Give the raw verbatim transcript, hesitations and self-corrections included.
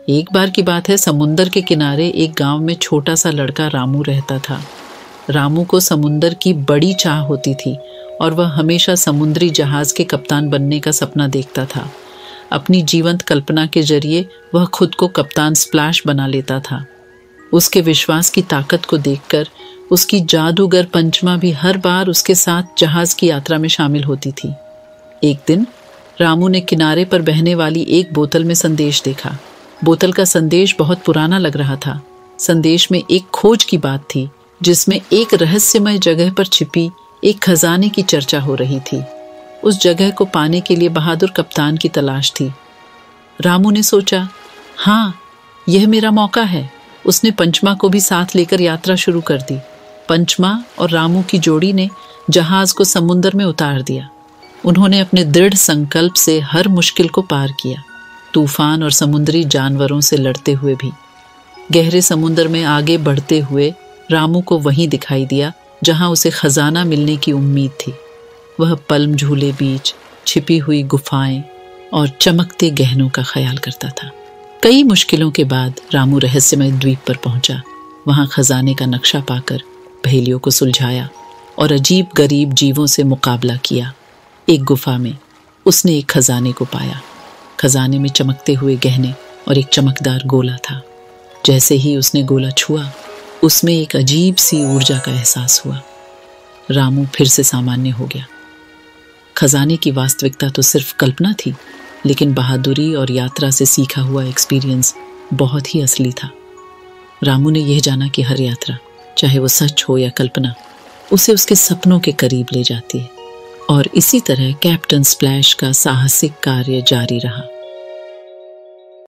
एक बार की बात है, समुंदर के किनारे एक गांव में छोटा सा लड़का रामू रहता था। रामू को समुंदर की बड़ी चाह होती थी और वह हमेशा समुद्री जहाज के कप्तान बनने का सपना देखता था। अपनी जीवंत कल्पना के जरिए वह खुद को कप्तान स्प्लैश बना लेता था। उसके विश्वास की ताकत को देखकर उसकी जादूगर पंचमा भी हर बार उसके साथ जहाज की यात्रा में शामिल होती थी। एक दिन रामू ने किनारे पर बहने वाली एक बोतल में संदेश देखा। बोतल का संदेश बहुत पुराना लग रहा था। संदेश में एक खोज की बात थी, जिसमें एक रहस्यमय जगह पर छिपी एक खजाने की चर्चा हो रही थी। उस जगह को पाने के लिए बहादुर कप्तान की तलाश थी। रामू ने सोचा, हाँ, यह मेरा मौका है। उसने पंचमा को भी साथ लेकर यात्रा शुरू कर दी। पंचमा और रामू की जोड़ी ने जहाज को समुंदर में उतार दिया। उन्होंने अपने दृढ़ संकल्प से हर मुश्किल को पार किया, तूफान और समुद्री जानवरों से लड़ते हुए भी। गहरे समुद्र में आगे बढ़ते हुए रामू को वहीं दिखाई दिया जहां उसे खजाना मिलने की उम्मीद थी। वह पल्म झूले बीच छिपी हुई गुफाएं और चमकते गहनों का ख्याल करता था। कई मुश्किलों के बाद रामू रहस्यमय द्वीप पर पहुंचा। वहां खजाने का नक्शा पाकर पहेलियों को सुलझाया और अजीब गरीब जीवों से मुकाबला किया। एक गुफा में उसने एक खजाने को पाया। खजाने में चमकते हुए गहने और एक चमकदार गोला था। जैसे ही उसने गोला छुआ, उसमें एक अजीब सी ऊर्जा का एहसास हुआ। रामू फिर से सामान्य हो गया। खजाने की वास्तविकता तो सिर्फ कल्पना थी, लेकिन बहादुरी और यात्रा से सीखा हुआ एक्सपीरियंस बहुत ही असली था। रामू ने यह जाना कि हर यात्रा, चाहे वो सच हो या कल्पना, उसे उसके सपनों के करीब ले जाती है। और इसी तरह कैप्टन स्प्लैश का साहसिक कार्य जारी रहा।